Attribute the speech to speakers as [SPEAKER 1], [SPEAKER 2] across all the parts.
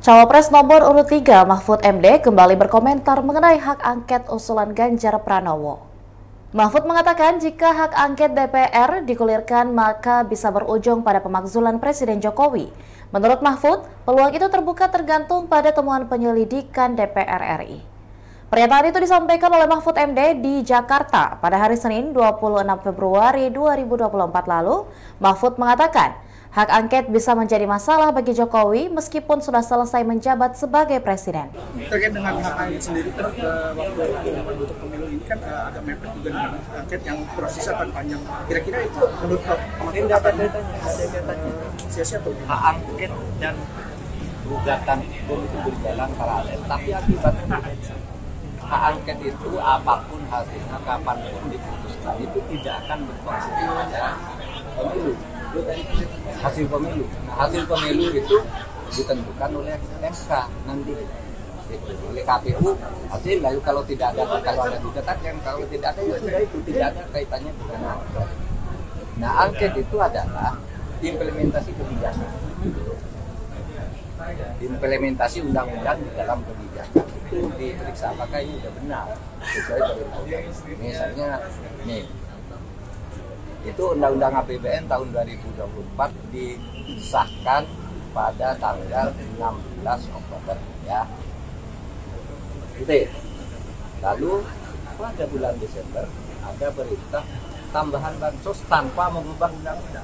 [SPEAKER 1] Cawapres nomor urut 3 Mahfud MD kembali berkomentar mengenai hak angket usulan Ganjar Pranowo. Mahfud mengatakan jika hak angket DPR digulirkan maka bisa berujung pada pemakzulan Presiden Jokowi. Menurut Mahfud, peluang itu terbuka tergantung pada temuan penyelidikan DPR RI. Pernyataan itu disampaikan oleh Mahfud MD di Jakarta pada hari Senin 26 Februari 2024 lalu. Mahfud mengatakan, hak angket bisa menjadi masalah bagi Jokowi meskipun sudah selesai menjabat sebagai presiden.
[SPEAKER 2] Terkait dengan hak angket sendiri, waktu untuk pemilu ini kan agak mepet juga dengan hak angket yang prosesnya akan panjang. Kira-kira itu menurut
[SPEAKER 3] datanya
[SPEAKER 2] siapa?
[SPEAKER 3] Hak angket dan gugatan hukum itu berjalan paralel, tapi akibatnya hak angket itu apapun hasilnya, kapanpun diputuskan, itu tidak akan berkonsekuensi pada pemilu. Hasil pemilu. Nah, hasil pemilu itu ditentukan oleh MK nanti, oleh KPU. Hasil lalu kalau ada gugatan, kalau tidak ada ya sudah, itu tidak ada kaitannya dengan angket. Nah, angket itu adalah implementasi kebijakan, implementasi undang-undang di dalam kebijakan itu diperiksa apakah ini sudah benar sesuai dengan undang-undang. Misalnya nih, itu Undang-Undang APBN tahun 2024 disahkan pada tanggal 16 Oktober ya. Gitu. Lalu pada bulan Desember ada perintah tambahan bansos tanpa mengubah undang-undang.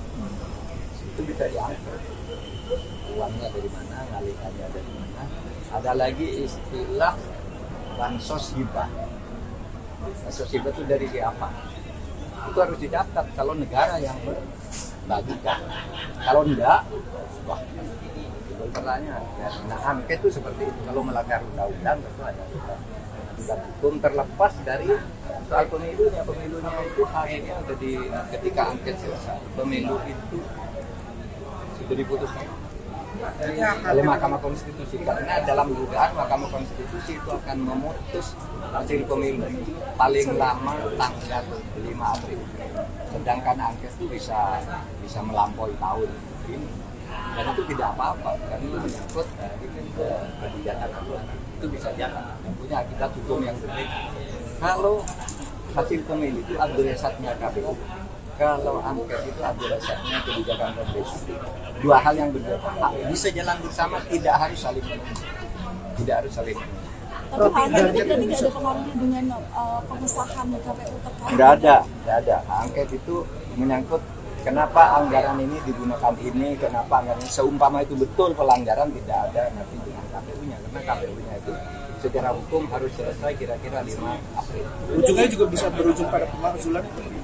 [SPEAKER 3] Itu bisa diatur. Uangnya dari mana, ngalihannya dari mana. Ada lagi istilah bansos hibah. Bansos hibah itu dari siapa? Itu harus dicatat kalau negara yang membagikan. Kalau enggak, wah, itu pertanyaan. Nah, angket itu seperti itu. Kalau melanggar undang-undang tentu ada undang hukum terlepas dari soal pemilunya. Pemilunya itu hasilnya jadi ketika angket selesai. Pemilu itu sudah diputuskan oleh Mahkamah Konstitusi, karena dalam dugaan Mahkamah Konstitusi itu akan memutus hasil pemilu paling lama tanggal 5 April. Sedangkan angket itu bisa melampaui tahun ini, dan itu tidak apa-apa karena itu menyangkut kebijakan itu bisa jalan dan punya akibat hukum yang berbeda. Kalau hasil pemilu itu adresatnya KPU, kalau angket itu adresatnya kebijakan pemerintah, dua hal yang berbeda. Bisa jalan bersama, tidak harus saling menunggu. Tidak harus saling menunggu.
[SPEAKER 4] Tapi Pak Angket itu berarti nggak ada pengaruhnya dengan pengesahan KPU terkait?
[SPEAKER 3] Nggak ada. Angket itu menyangkut kenapa anggaran ini digunakan ini, kenapa anggaran ini. Seumpama itu betul pelanggaran, tidak ada nanti dengan KPU-nya. Karena KPU-nya itu secara hukum harus selesai kira-kira 5 April.
[SPEAKER 2] Ujungnya juga bisa berujung pada pemakzulan.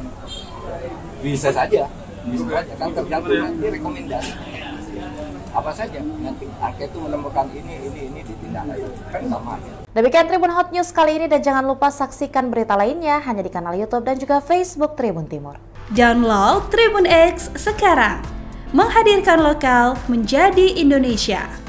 [SPEAKER 3] Bisa saja kan tergantung nanti rekomendasi apa saja, nanti angket itu menemukan ini ditindaklanjuti kan sama.
[SPEAKER 1] Demikian Tribun Hot News kali ini, dan jangan lupa saksikan berita lainnya hanya di kanal YouTube dan juga Facebook Tribun Timur.
[SPEAKER 5] Download Tribun X sekarang, menghadirkan lokal menjadi Indonesia.